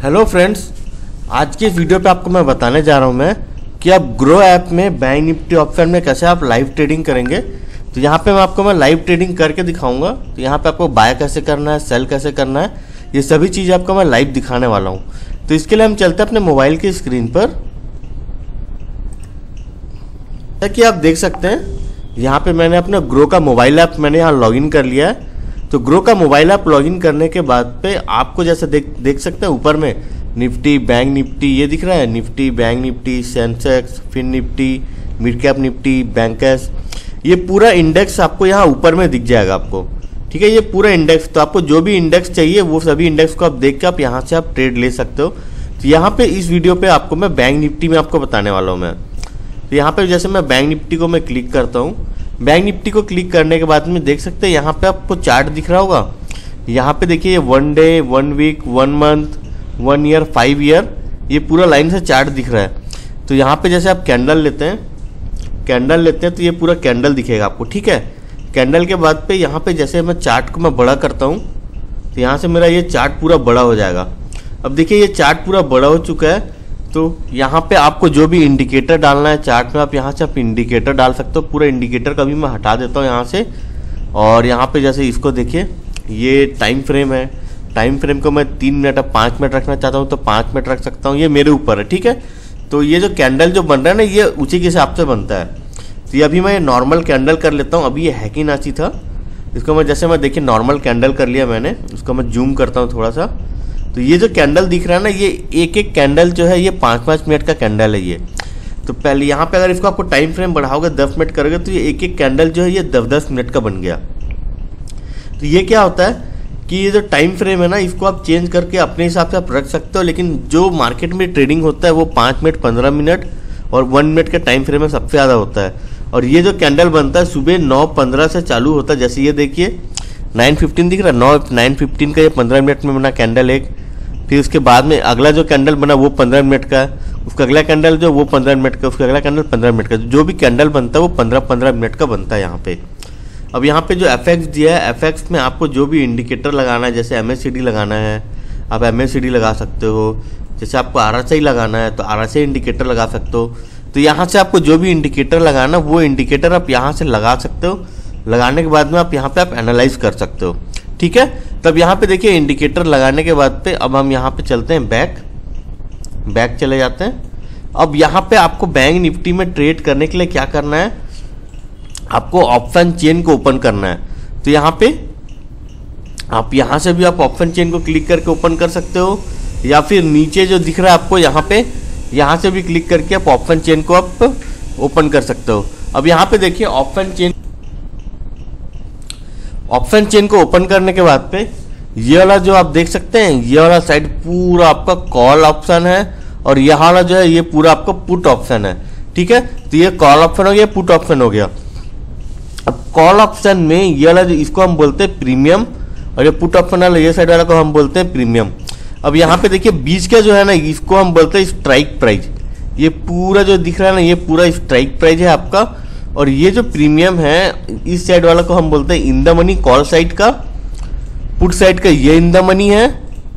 Hello friends, आज के इस वीडियो पे आपको मैं बताने जा रहा हूँ मैं कि आप ग्रो ऐप में बैंक निफ्टी ऑप्शन में कैसे आप लाइव ट्रेडिंग करेंगे। तो यहाँ पे मैं लाइव ट्रेडिंग करके दिखाऊंगा। तो यहाँ पे आपको बाय कैसे करना है, सेल कैसे करना है, ये सभी चीज़ें आपको मैं लाइव दिखाने वाला हूँ। तो इसके लिए हम चलते हैं अपने मोबाइल की स्क्रीन पर। कि आप देख सकते हैं यहाँ पे मैंने अपना ग्रो का मोबाइल ऐप मैंने यहाँ लॉगिन कर लिया है। तो ग्रो का मोबाइल ऐप लॉगिन करने के बाद पे आपको जैसे देख सकते हैं ऊपर में निफ्टी, बैंक निफ्टी ये दिख रहा है। Nifty, bank Nifty, Sensex, fin Nifty, mid cap Nifty, bankers, ये पूरा इंडेक्स आपको यहाँ ऊपर में दिख जाएगा आपको। ठीक है, ये पूरा इंडेक्स। तो आपको जो भी इंडेक्स चाहिए वो सभी इंडेक्स को आप देख के आप यहाँ से आप ट्रेड ले सकते हो। तो यहाँ पे इस वीडियो पे आपको मैं बैंक निफ्टी में आपको बताने वाला हूँ मैं। तो यहाँ पे जैसे मैं बैंक निफ्टी को मैं क्लिक करता हूँ। बैंक निफ्टी को क्लिक करने के बाद में देख सकते हैं यहाँ पे आपको चार्ट दिख रहा होगा। यहाँ पे देखिए 1 day, 1 week, 1 month, 1 year, 5 year, ये पूरा लाइन से चार्ट दिख रहा है। तो यहाँ पे जैसे आप कैंडल लेते हैं तो ये पूरा कैंडल दिखेगा आपको। ठीक है, कैंडल के बाद पे यहाँ पे जैसे मैं चार्ट को मैं बड़ा करता हूँ तो यहाँ से मेरा ये चार्ट पूरा बड़ा हो जाएगा। अब देखिए ये चार्ट पूरा बड़ा हो चुका है। तो यहाँ पे आपको जो भी इंडिकेटर डालना है चार्ट में, आप यहाँ से आप इंडिकेटर डाल सकते हो। पूरा इंडिकेटर का भी मैं हटा देता हूँ यहाँ से। और यहाँ पे जैसे इसको देखिए, ये टाइम फ्रेम है। टाइम फ्रेम को मैं 3 मिनट या 5 मिनट रखना चाहता हूँ तो 5 मिनट रख सकता हूँ, ये मेरे ऊपर है। ठीक है, तो ये जो कैंडल जो बन रहा है ना, ये उसी के हिसाब से बनता है। तो ये अभी मैं नॉर्मल कैंडल कर लेता हूँ। अभी ये हैकी नाची था, इसको मैं जैसे मैं देखिए नॉर्मल कैंडल कर लिया मैंने। उसको मैं जूम करता हूँ थोड़ा सा। तो ये जो कैंडल दिख रहा है ना, ये एक एक कैंडल जो है ये 5-5 मिनट का कैंडल है ये। तो पहले यहाँ पे अगर इसको आपको टाइम फ्रेम बढ़ाओगे 10 मिनट करोगे तो ये एक एक कैंडल जो है ये 10-10 मिनट का बन गया। तो ये क्या होता है कि ये जो टाइम फ्रेम है ना, इसको आप चेंज करके अपने हिसाब से आप रख सकते हो। लेकिन जो मार्केट में ट्रेडिंग होता है वो 5 मिनट, 15 मिनट और 1 मिनट के टाइम फ्रेम में सबसे ज़्यादा होता है। और ये जो कैंडल बनता है सुबह 9:15 से चालू होता है। जैसे ये देखिए 9:15 दिख रहा है, 9:15 का ये 15 मिनट में बना कैंडल एक। फिर उसके बाद में अगला जो कैंडल बना वो 15 मिनट का है। उसका अगला कैंडल जो वो 15 मिनट का, उसका अगला कैंडल 15 मिनट का। जो भी कैंडल बनता है वो 15-15 मिनट का बनता है यहाँ पे। अब यहाँ पे जो एफएक्स दिया है, एफएक्स में आपको जो भी इंडिकेटर लगाना है, जैसे MACD लगाना है आप MACD लगा सकते हो। जैसे आपको RSI लगाना है तो RSI इंडिकेटर लगा सकते हो। तो यहाँ से आपको जो भी इंडिकेटर लगाना वो इंडिकेटर आप यहाँ से लगा सकते हो। लगाने के बाद में आप यहाँ पे आप एनालाइज कर सकते हो। ठीक है, तब यहाँ पे देखिए इंडिकेटर लगाने के बाद पे अब हम यहाँ पे चलते हैं बैक चले जाते हैं। अब यहाँ पे आपको बैंक निफ्टी में ट्रेड करने के लिए क्या करना है, आपको ऑप्शन चेन को ओपन करना है। तो यहाँ पे आप यहाँ से भी आप ऑप्शन चेन को क्लिक करके ओपन कर सकते हो, या फिर नीचे जो दिख रहा है आपको यहाँ पे, यहाँ से भी क्लिक करके आप ऑप्शन चेन को आप ओपन कर सकते हो। अब यहाँ पे देखिए ऑप्शन चेन को ओपन करने के बाद पे ये वाला जो आप देख सकते हैं, ये वाला साइड पूरा आपका कॉल ऑप्शन है और यह वाला जो है ये पूरा आपका पुट ऑप्शन है। ठीक है, तो ये कॉल ऑप्शन हो गया, पुट ऑप्शन हो गया। अब कॉल ऑप्शन में ये वाला इसको हम बोलते हैं प्रीमियम, और ये पुट ऑप्शन वाला ये साइड वाला को हम बोलते हैं प्रीमियम। अब यहाँ पे देखिए बीच का जो है ना, इसको हम बोलते हैं स्ट्राइक प्राइस। ये पूरा जो दिख रहा है ना, ये पूरा स्ट्राइक प्राइस है आपका। और ये जो प्रीमियम है इस साइड वाला को हम बोलते हैं in the money, call side का। पुट साइड का ये इन द मनी है।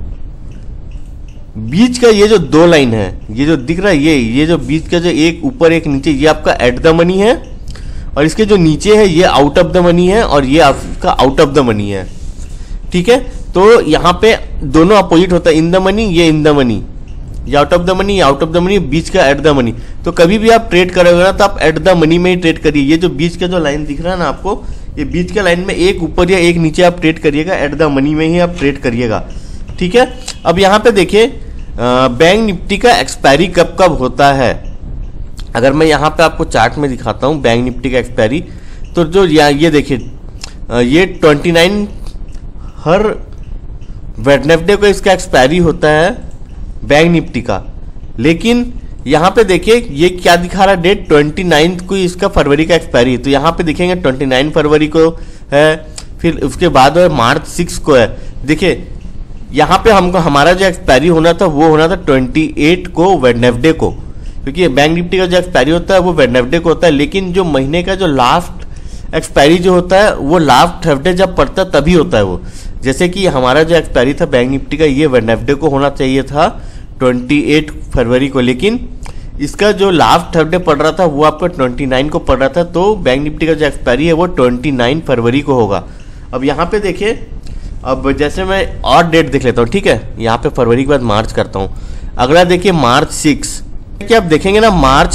बीच का ये जो 2 लाइन है, ये जो दिख रहा है ये जो बीच का जो एक ऊपर एक नीचे, ये आपका एट द मनी है। और इसके जो नीचे है ये आउट ऑफ द मनी है, और ये आपका आउट ऑफ द मनी है। ठीक है, तो यहाँ पे दोनों अपोजिट होता है, इन द मनी, ये इन द मनी, ये out of the money, out of the money, बीच का एट द मनी। तो कभी भी आप ट्रेड करोगे ना तो आप एट द मनी में ही ट्रेड करिए। ये जो बीच का जो लाइन दिख रहा है ना आपको, ये बीच का लाइन में एक ऊपर या एक नीचे आप ट्रेड करिएगा, एट द मनी में ही आप ट्रेड करिएगा। ठीक है, अब यहाँ पे देखिए बैंक निफ्टी का एक्सपायरी कब कब होता है। अगर मैं यहाँ पे आपको चार्ट में दिखाता हूँ बैंक निफ्टी का एक्सपायरी, तो जो ये देखिए ये 29 हर वेडनेसडे को इसका एक्सपायरी होता है बैंक निफ्टी का। लेकिन यहाँ पे देखिए ये क्या दिखा रहा है डेट, 29 को इसका फरवरी का एक्सपायरी है। तो यहाँ पे देखेंगे 29 फरवरी को है, फिर उसके बाद मार्च 6 को है। देखिए यहाँ पे हमको हमारा जो एक्सपायरी होना था वो होना था 28 को वेडनेसडे को, क्योंकि बैंक निफ्टी का जो एक्सपायरी होता है वो वेडनेसडे को होता है। लेकिन जो महीने का जो लास्ट एक्सपायरी जो होता है वो लास्ट थर्सडे जब पड़ता है तभी होता है वो। जैसे कि हमारा जो एक्सपायरी था बैंक निफ्टी का, ये वेडनेसडे को होना चाहिए था 28 फरवरी को, लेकिन इसका जो लास्ट थर्सडे पड़ रहा था वो आपका 29 को पड़ रहा था, तो बैंक निफ्टी का जो एक्सपायरी है वो 29 फरवरी को होगा। अब यहाँ पे देखिए, अब जैसे मैं और डेट देख लेता हूँ, ठीक है, यहाँ पे फरवरी के बाद मार्च करता हूँ। अगला देखिए मार्च 6, क्या आप देखेंगे ना मार्च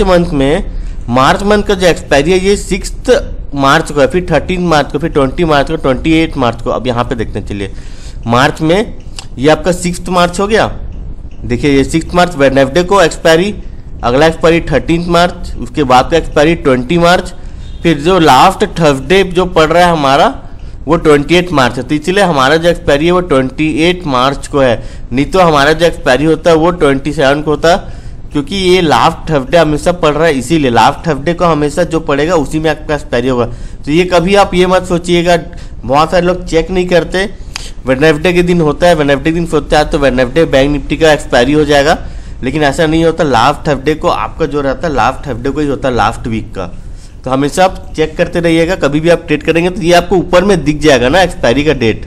मंथ का जो एक्सपायरी है ये 6 मार्च को है, फिर 13 मार्च को, फिर 20 मार्च को, 28 मार्च को। अब यहाँ पे देखते हैं, चलिए मार्च में ये आपका 6 मार्च हो गया। देखिए ये 6 मार्च वेडनेसडे को एक्सपायरी, अगला एक्सपायरी 13 मार्च, उसके बाद का एक्सपायरी 20 मार्च, फिर जो लास्ट थर्सडे जो पड़ रहा है हमारा वो 28 मार्च है। तो इसलिए हमारा जो एक्सपायरी है वो 28 मार्च को है, नहीं तो हमारा जो एक्सपायरी होता है वो 27 को होता, क्योंकि ये लास्ट थर्सडे हमेशा पड़ रहा है, इसीलिए लास्ट थर्सडे को हमेशा जो पड़ेगा उसी में आपका एक्सपायरी होगा। तो ये कभी आप ये मत सोचिएगा, बहुत सारे लोग चेक नहीं करते, वेडनेसडे के दिन होता है, वेडनेसडे के दिन सोचता है तो वेडनेसडे बैंक निफ्टी का एक्सपायरी हो जाएगा, लेकिन ऐसा नहीं होता। लास्ट थर्सडे को आपका जो रहता है लास्ट थर्सडे को ही होता है, लास्ट वीक का। तो हमेशा आप चेक करते रहिएगा, कभी भी आप ट्रेड करेंगे तो ये आपको ऊपर में दिख जाएगा ना एक्सपायरी का डेट,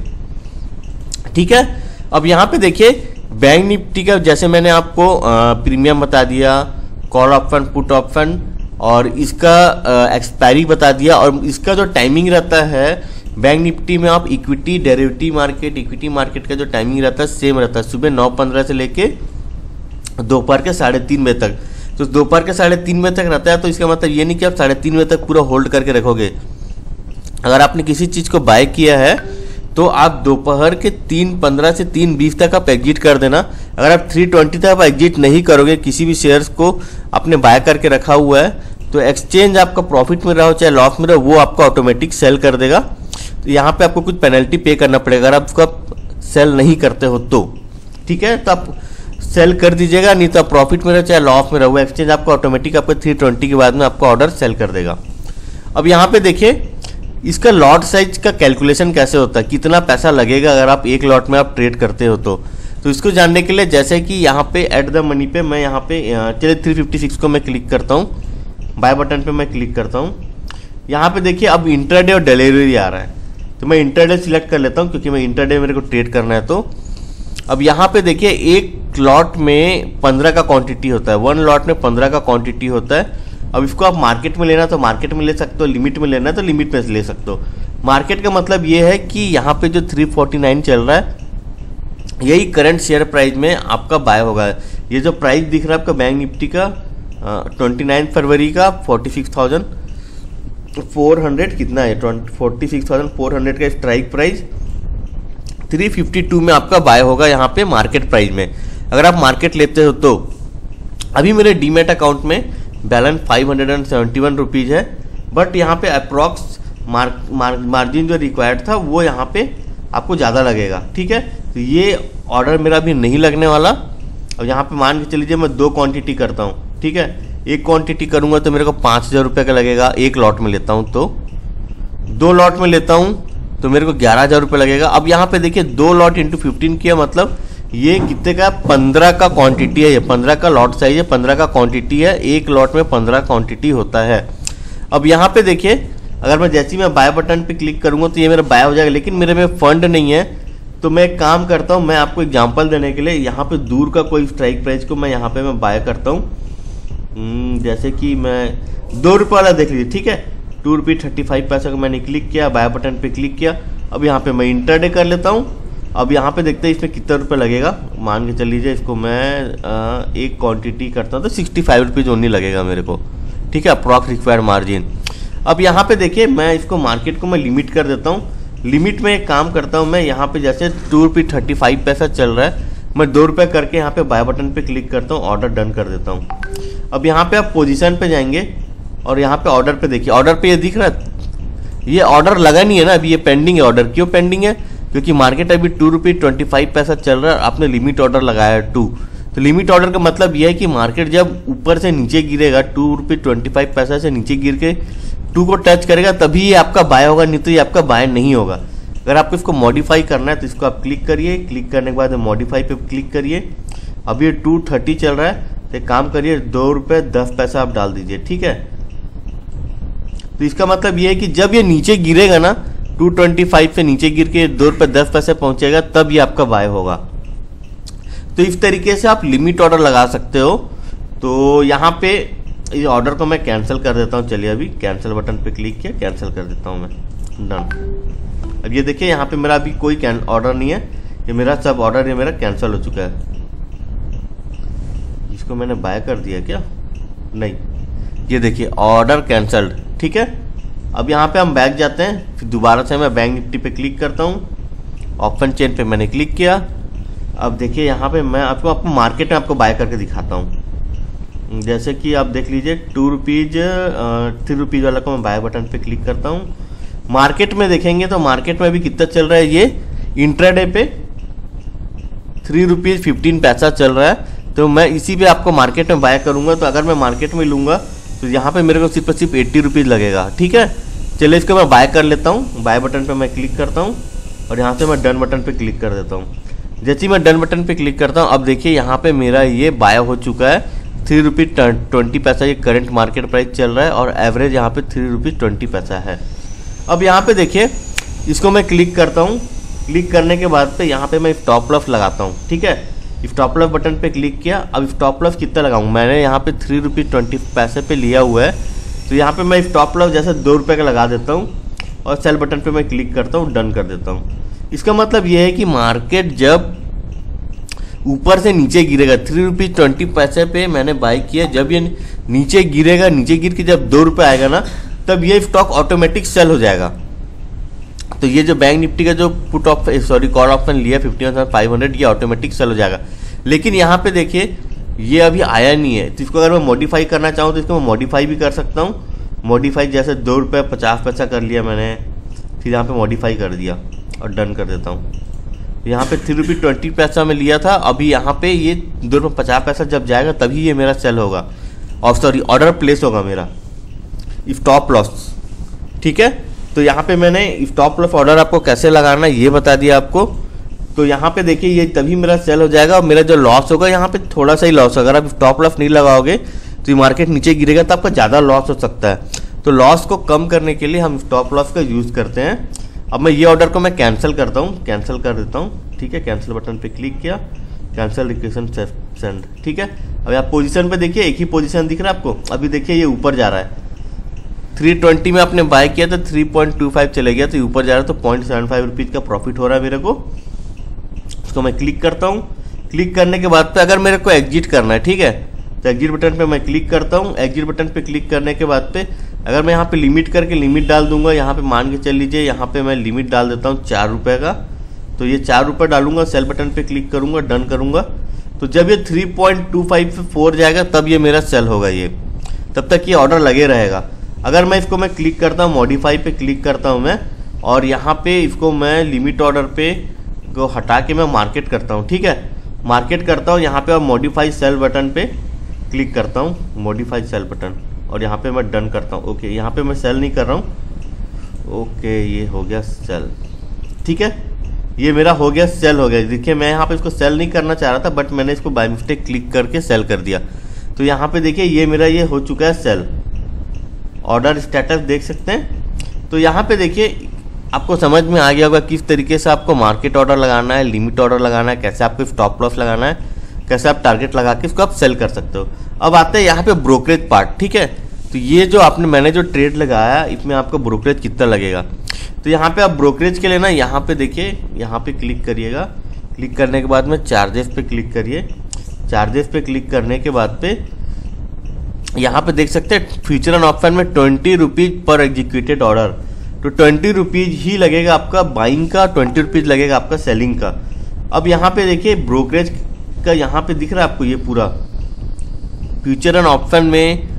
ठीक है। अब यहाँ पे देखिए बैंक निफ्टी का, जैसे मैंने आपको प्रीमियम बता दिया, कॉल ऑप्शन, पुट ऑप्शन, और इसका एक्सपायरी बता दिया, और इसका जो टाइमिंग रहता है बैंक निफ्टी में, आप इक्विटी डेरिवेटिव मार्केट का जो टाइमिंग रहता है सेम रहता है, सुबह 9:15 से लेके दोपहर के 3:30 बजे तक। तो दोपहर के 3:30 बजे तक रहता है, तो इसका मतलब ये नहीं कि आप 3:30 बजे तक पूरा होल्ड करके रखोगे। अगर आपने किसी चीज़ को बाय किया है तो आप दोपहर के 3:15 से 3:20 तक आप एग्जिट कर देना। अगर आप 3:20 तक आप एग्जिट नहीं करोगे, किसी भी शेयर्स को आपने बाय करके रखा हुआ है, तो एक्सचेंज आपका प्रॉफिट में रहा हो चाहे लॉस में रहो, वो आपका ऑटोमेटिक सेल कर देगा। तो यहाँ पे आपको कुछ पेनल्टी पे करना पड़ेगा अगर आप उसका सेल नहीं करते हो तो, ठीक है। तो आप सेल कर दीजिएगा, नहीं तो आप प्रॉफिट में रहो चाहे लॉस में रहो, एक्सचेंज आपको ऑटोमेटिक आपको 3:20 के बाद में आपका ऑर्डर सेल कर देगा। अब यहाँ पे देखिए इसका लॉट साइज का कैलकुलेशन कैसे होता है, कितना पैसा लगेगा अगर आप एक लॉट में आप ट्रेड करते हो तो इसको जानने के लिए जैसे कि यहाँ पे एट द मनी पे मैं यहाँ पे चलिए 356 को मैं क्लिक करता हूँ, बाय बटन पे मैं क्लिक करता हूँ। यहाँ पे देखिए अब इंटरडे और डिलीवरी आ रहा है, तो मैं इंटरडे सिलेक्ट कर लेता हूँ क्योंकि मैं इंटरडे मेरे को ट्रेड करना है। तो अब यहाँ पे देखिए एक लॉट में 15 का क्वांटिटी होता है, 1 लॉट में 15 का क्वांटिटी होता है। अब इसको आप मार्केट में लेना तो मार्केट में ले सकते हो, लिमिट में लेना है तो लिमिट में ले सकते हो। मार्केट का मतलब ये है कि यहाँ पे जो 349 चल रहा है यही करंट शेयर प्राइस में आपका बाय होगा। ये जो प्राइस दिख रहा है आपका बैंक निफ्टी का 29 फरवरी का 46,400 कितना है, 46,400 का स्ट्राइक प्राइस 352 में आपका बाय होगा यहाँ पे मार्केट प्राइस में। अगर आप मार्केट लेते हो तो अभी मेरे डीमेट अकाउंट में बैलेंस 571 रुपीज़ है, बट यहाँ पे अप्रॉक्स मार्जिन जो रिक्वायर्ड था वो यहाँ पे आपको ज़्यादा लगेगा, ठीक है। तो ये ऑर्डर मेरा अभी नहीं लगने वाला। अब यहाँ पे मान के चलिए मैं 2 क्वांटिटी करता हूँ, ठीक है। एक क्वांटिटी करूँगा तो मेरे को 5,000 रुपये का लगेगा, एक लॉट में लेता हूँ तो 2 लॉट में लेता हूँ तो मेरे को 11,000 रुपये लगेगा। अब यहाँ पे देखिए 2 लॉट इंटू 15 किया, मतलब ये कितने का 15 का क्वांटिटी है, ये 15 का लॉट साइज है, 15 का क्वांटिटी है, एक लॉट में 15 क्वांटिटी होता है। अब यहाँ पे देखिए अगर मैं जैसे ही मैं बाय बटन पे क्लिक करूँगा तो ये मेरा बाय हो जाएगा, लेकिन मेरे में फंड नहीं है। तो मैं एक काम करता हूँ, मैं आपको एग्जांपल देने के लिए यहाँ पे दूर का कोई स्ट्राइक प्राइस को मैं यहाँ पे मैं बाय करता हूँ। जैसे कि मैं 2 रुपये वाला देख लीजिए, ठीक है, 2 रुपये 35 पैसा को मैंने क्लिक किया, बाय बटन पे क्लिक किया। अब यहाँ पे मैं इंटरडे कर लेता हूँ। अब यहाँ पे देखते हैं इसमें कितना रुपये लगेगा। मान के चल लीजिए इसको मैं एक क्वांटिटी करता हूँ तो 65 रुपीज़ ओनली लगेगा मेरे को, ठीक है, अप्रॉक्स रिक्वायर्ड मार्जिन। अब यहाँ पे देखिए मैं इसको मार्केट को मैं लिमिट कर देता हूँ। लिमिट में एक काम करता हूँ मैं, यहाँ पे जैसे 2 रुपये 35 पैसा चल रहा है, मैं 2 रुपये करके यहाँ पे बाय बटन पे क्लिक करता हूँ, ऑर्डर डन कर देता हूँ। अब यहाँ पे आप पोजीशन पे जाएंगे और यहाँ पे ऑर्डर पे देखिए, ऑर्डर पे ये दिख रहा है, ये ऑर्डर लगा नहीं है ना अभी, ये पेंडिंग है ऑर्डर। क्यों पेंडिंग है? क्योंकि मार्केट अभी 2 रुपये 25 पैसा चल रहा है, आपने लिमिट ऑर्डर लगाया है 2। तो लिमिट ऑर्डर का मतलब यह है कि मार्केट जब ऊपर से नीचे गिरेगा, 2 रुपये 25 पैसा से नीचे गिर के 2 को टच करेगा तभी ये आपका बाय होगा, नहीं तो ये आपका बाय नहीं होगा। अगर आपको इसको मॉडिफाई करना है तो इसको आप क्लिक करिए, क्लिक करने के बाद मॉडिफाई पे क्लिक करिए। अब ये 230 चल रहा है तो एक काम करिए 2 रुपये 10 पैसा आप डाल दीजिए, ठीक है। तो इसका मतलब ये है कि जब ये नीचे गिरेगा ना 225 से नीचे गिर के ₹2.10 पहुंचेगा, तब ये आपका बाय होगा। तो इस तरीके से आप लिमिट ऑर्डर लगा सकते हो। तो यहाँ पे इस ऑर्डर को मैं कैंसिल कर देता हूँ। चलिए अभी कैंसिल बटन पे क्लिक किया, कैंसिल कर देता हूँ मैं, डन। अब ये देखिए यहाँ पे मेरा अभी कोई ऑर्डर नहीं है, ये मेरा सब ऑर्डर ये मेरा कैंसिल हो चुका है। इसको मैंने बाय कर दिया क्या? नहीं, ये देखिए ऑर्डर कैंसल्ड, ठीक है। अब यहाँ पे हम बैक जाते हैं, फिर दोबारा से मैं बैंक निफ्टी पे क्लिक करता हूँ, ऑप्शन चेन पे मैंने क्लिक किया। अब देखिए यहाँ पे मैं आपको मार्केट में आपको बाय करके दिखाता हूँ। जैसे कि आप देख लीजिए 2 रुपीज़ 3 रुपीज़ वाला को मैं बाय बटन पे क्लिक करता हूँ। मार्केट में देखेंगे तो मार्केट में अभी कितना चल रहा है, ये इंट्राडे पे 3 रुपीज़ 15 पैसा चल रहा है। तो मैं इसी पे आपको मार्केट में बाय करूँगा। तो अगर मैं मार्केट में लूँगा तो यहाँ पे मेरे को सिर्फ 80 रुपीज़ लगेगा, ठीक है। चलिए इसको मैं बाय कर लेता हूँ, बाय बटन पे मैं क्लिक करता हूँ और यहाँ से मैं डन बटन पे क्लिक कर देता हूँ। जैसे ही मैं डन बटन पे क्लिक करता हूँ, अब देखिए यहाँ पे मेरा ये बाय हो चुका है। 3 रुपीज़ 20 पैसा ये करंट मार्केट प्राइस चल रहा है और एवरेज यहाँ पे 3 रुपीज़ 20 पैसा है। अब यहाँ पे देखिए इसको मैं क्लिक करता हूँ, क्लिक करने के बाद पे यहाँ पे मैं स्टॉप लॉस लगाता हूँ, ठीक है। स्टॉप लॉस बटन पे क्लिक किया। अब स्टॉप लॉस कितना लगाऊँ, मैंने यहाँ पे 3 रुपीज़ 20 पैसे पे लिया हुआ है। तो यहाँ पे मैं स्टॉप लॉस जैसे 2 रुपये का लगा देता हूँ और सेल बटन पे मैं क्लिक करता हूँ, डन कर देता हूँ। इसका मतलब ये है कि मार्केट जब ऊपर से नीचे गिरेगा, 3 रुपीज़ 20 पैसे पे मैंने बाई किया, जब ये नीचे गिरेगा, नीचे गिर के जब 2 रुपये आएगा ना, तब ये स्टॉक ऑटोमेटिक सेल हो जाएगा। तो ये जो बैंक निफ्टी का जो कॉल ऑप्शन लिया 51,500, ये ऑटोमेटिक सेल हो जाएगा। लेकिन यहाँ पे देखिए ये अभी आया नहीं है। तो इसको अगर मैं मॉडिफाई करना चाहूँ तो इसको मैं मॉडिफाई भी कर सकता हूँ। मॉडिफाई जैसे 2 रुपये 50 पैसा कर लिया मैंने, फिर यहाँ पे मॉडिफाई कर दिया और डन कर देता हूँ। यहाँ पे 3 रुपीज़ 20 पैसा में लिया था, अभी यहाँ पे ये 2 रुपये 50 पैसा जब जाएगा तभी ये मेरा सेल होगा, और ऑर्डर प्लेस होगा मेरा स्टॉप लॉस, ठीक है। तो यहाँ पे मैंने स्टॉप लॉस ऑर्डर आपको कैसे लगाना है ये बता दिया आपको। तो यहाँ पे देखिए ये तभी मेरा सेल हो जाएगा और मेरा जो लॉस होगा यहाँ पे थोड़ा सा ही लॉस होगा। अगर आप स्टॉप लॉस नहीं लगाओगे तो ये मार्केट नीचे गिरेगा तो आपका ज़्यादा लॉस हो सकता है। तो लॉस को कम करने के लिए हम स्टॉप लॉस का यूज़ करते हैं। अब मैं ये ऑर्डर को मैं कैंसिल करता हूँ, कैंसिल कर देता हूँ, ठीक है। कैंसिल बटन पे क्लिक किया, कैंसिल रिक्वेस्ट सेंड, ठीक है। अब आप पोजीशन पे देखिए एक ही पोजीशन दिख रहा है आपको। अभी देखिए ये ऊपर जा रहा है, 320 में आपने बाय किया तो 3.25 चले गया, तो ऊपर जा रहा है, तो 0.75 रुपीज़ का प्रॉफिट हो रहा है मेरे को। इसको मैं क्लिक करता हूँ। क्लिक करने के बाद पे अगर मेरे को एग्जिट करना है, ठीक है, तो एग्जिट बटन पे मैं क्लिक करता हूँ। एग्जिट बटन पे क्लिक करने के बाद पे अगर मैं यहाँ पे लिमिट करके लिमिट डाल दूंगा, यहाँ पे मान के चल लीजिए यहाँ पे मैं लिमिट डाल देता हूँ 4 रुपये का। तो ये 4 रुपये डालूंगा, सेल बटन पे क्लिक करूँगा, डन करूँगा। तो जब ये 3.25 से 4 जाएगा तब ये मेरा सेल होगा, ये तब तक ये ऑर्डर लगे रहेगा। अगर मैं इसको मैं क्लिक करता हूँ, मॉडिफाई पे क्लिक करता हूँ मैं, और यहाँ पे इसको मैं लिमिट ऑर्डर पे को हटा के मैं मार्केट करता हूँ, ठीक है। मार्केट करता हूँ, यहाँ पे और मॉडिफाई सेल बटन पे क्लिक करता हूँ, मॉडिफाई सेल बटन, और यहाँ पे मैं डन करता हूँ। ओके, यहाँ पे मैं सेल नहीं कर रहा हूँ। ओके, ये हो गया सेल, ठीक है। ये मेरा हो गया सेल, हो गया। देखिए मैं यहाँ पे इसको सेल नहीं करना चाह रहा था, बट मैंने इसको बाय मिस्टेक क्लिक करके सेल कर दिया। तो यहाँ पे देखिए ये मेरा ये हो चुका है सेल। ऑर्डर स्टेटस देख सकते हैं। तो यहाँ पे देखिए आपको समझ में आ गया होगा किस तरीके से आपको मार्केट ऑर्डर लगाना है, लिमिट ऑर्डर लगाना है, कैसे आपको स्टॉप लॉस लगाना है, कैसे आप टारगेट लगा के इसको आप सेल कर सकते हो। अब आते हैं यहाँ पे ब्रोकरेज पार्ट, ठीक है। तो ये जो मैंने जो ट्रेड लगाया इसमें आपको ब्रोकरेज कितना लगेगा। तो यहाँ पे आप ब्रोकरेज के लिए ना यहाँ पे देखिए, यहाँ पे क्लिक करिएगा। क्लिक करने के बाद में चार्जेस पे क्लिक करिए। चार्जेस पे क्लिक करने के बाद पे यहाँ पे देख सकते हैं फ्यूचर एंड ऑप्शन में 20 रुपीज़ पर एग्जीक्यूटेड ऑर्डर। तो 20 रुपीज़ ही लगेगा आपका बाइंग का, 20 रुपीज़ लगेगा आपका सेलिंग का। अब यहाँ पे देखिए ब्रोकरेज का यहाँ पे दिख रहा है आपको ये पूरा फ्यूचर एंड ऑप्शन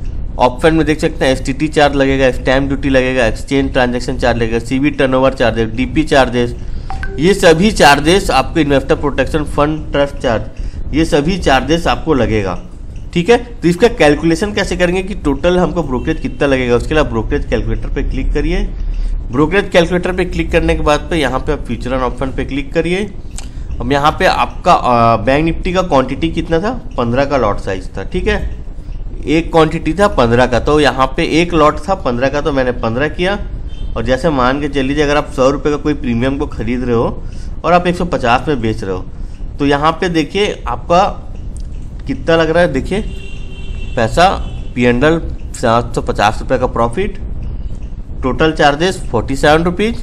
में देख सकते हैं STT चार्ज लगेगा, स्टैम्प ड्यूटी लगेगा, एक्सचेंज ट्रांजैक्शन चार्ज लगेगा, CB turnover charges, DP charges, ये सभी चार्जेस आपको investor protection fund trust charge, ये सभी चार्जेस आपको लगेगा, ठीक है। तो इसका कैलकुलेशन कैसे करेंगे कि टोटल हमको ब्रोकरेज कितना लगेगा, उसके लिए आप ब्रोकरेज कैलकुलेटर पे क्लिक करिए। ब्रोकरेज कैलकुलेटर पे क्लिक करने के बाद पे यहाँ पे आप फ्यूचर एंड ऑप्शन पे क्लिक करिए। अब यहाँ पे आपका बैंक निफ्टी का क्वांटिटी कितना था, 15 का लॉट साइज था, ठीक है। एक क्वांटिटी था 15 का, तो यहाँ पे एक लॉट था 15 का, तो मैंने 15 किया और जैसे मान के चल लीजिए अगर आप 100 रुपये का कोई प्रीमियम को खरीद रहे हो और आप 150 में बेच रहे हो, तो यहाँ पे देखिए आपका कितना लग रहा है। देखिए पैसा P&L 750 रुपये का प्रॉफिट, टोटल चार्जेस 47 रुपीज़।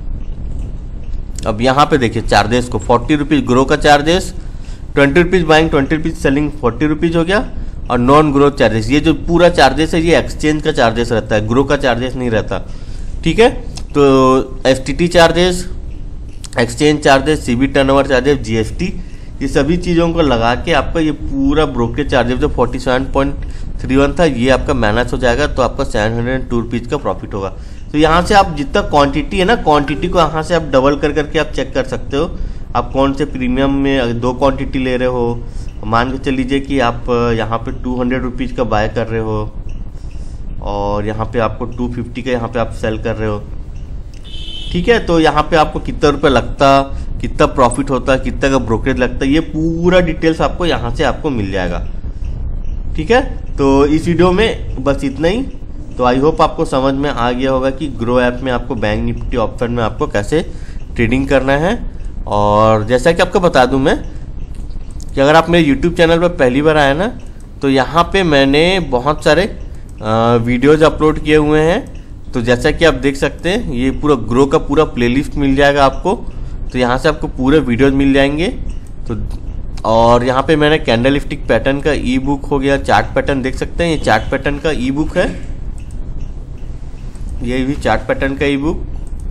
अब यहाँ पे देखिए चार्जेस को 40 रुपीज़ ग्रो का charges, 20 rupees buying, 20 rupees selling, 40 rupees हो गया। और नॉन ग्रो चार्जेस, ये जो पूरा चार्जेस है ये एक्सचेंज का चार्जेस रहता है, ग्रो का चार्जेस नहीं रहता, ठीक है। तो FTT charges, exchange charges, CB turnover charges, GST, ये सभी चीज़ों को लगा के आपका ये पूरा ब्रोकरेज चार्जेस जो 47.31 था ये आपका मैनेज हो जाएगा। तो आपका 702 रुपीज़ का प्रॉफिट होगा। तो यहाँ से आप जितना क्वांटिटी है ना, क्वांटिटी को यहाँ से आप डबल कर करके आप चेक कर सकते हो आप कौन से प्रीमियम में 2 क्वांटिटी ले रहे हो। मान के चल लीजिए कि आप यहाँ पे 200 रुपीज़ का बाय कर रहे हो और यहाँ पे आपको 250 का यहाँ पे आप सेल कर रहे हो, ठीक है। तो यहाँ पे आपको कितना रुपये लगता, कितना प्रॉफिट होता, कितना का ब्रोकरेज लगता, ये पूरा डिटेल्स आपको यहाँ से आपको मिल जाएगा, ठीक है। तो इस वीडियो में बस इतना ही। तो आई होप आपको समझ में आ गया होगा कि ग्रो ऐप में आपको बैंक निफ्टी ऑप्शन में आपको कैसे ट्रेडिंग करना है। और जैसा कि आपको बता दूं मैं कि अगर आप मेरे YouTube चैनल पर पहली बार आए ना, तो यहाँ पे मैंने बहुत सारे वीडियोज़ अपलोड किए हुए हैं। तो जैसा कि आप देख सकते हैं ये पूरा ग्रो का पूरा प्लेलिस्ट मिल जाएगा आपको। तो यहाँ से आपको पूरे वीडियोज़ मिल जाएंगे। तो और यहाँ पे मैंने कैंडलस्टिक पैटर्न का ई-बुक हो गया, चार्ट पैटर्न देख सकते हैं, ये चार्ट पैटर्न का ई-बुक है, ये भी चार्ट पैटर्न का ई-बुक,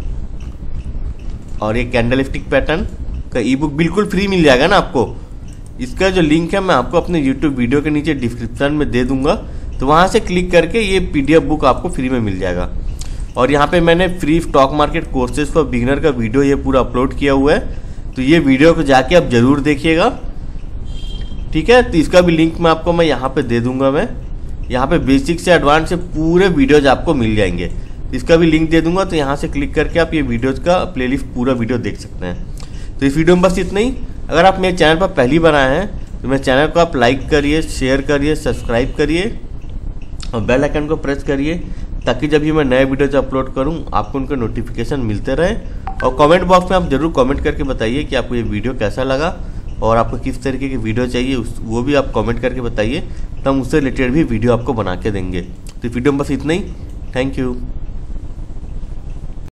और ये कैंडलस्टिक पैटर्न का ई-बुक बिल्कुल फ्री मिल जाएगा ना आपको। इसका जो लिंक है मैं आपको अपने YouTube वीडियो के नीचे डिस्क्रिप्शन में दे दूंगा, तो वहाँ से क्लिक करके ये PDF बुक आपको फ्री में मिल जाएगा। और यहाँ पे मैंने free stock market courses for beginner का वीडियो ये पूरा अपलोड किया हुआ है, तो ये वीडियो को जाके आप जरूर देखिएगा, ठीक है। तो इसका भी लिंक मैं आपको यहाँ पे दे दूंगा। मैं यहाँ पे बेसिक से एडवांस से पूरे वीडियोज आपको मिल जाएंगे, इसका भी लिंक दे दूंगा। तो यहाँ से क्लिक करके आप ये वीडियोज का प्लेलिस्ट पूरा वीडियो देख सकते हैं। तो इस वीडियो में बस इतना ही। अगर आप मेरे चैनल पर पहली बार आए हैं तो मेरे चैनल को आप लाइक करिए, शेयर करिए, सब्सक्राइब करिए और बेल आइकन को प्रेस करिए, ताकि जब भी मैं नए वीडियोज अपलोड करूं आपको उनके नोटिफिकेशन मिलते रहे। और कमेंट बॉक्स में आप जरूर कमेंट करके बताइए कि आपको ये वीडियो कैसा लगा और आपको किस तरीके की वीडियो चाहिए, वो भी आप कमेंट करके बताइए, तो हम उससे रिलेटेड भी वीडियो आपको बना के देंगे। तो वीडियो में बस इतना ही। Thank you.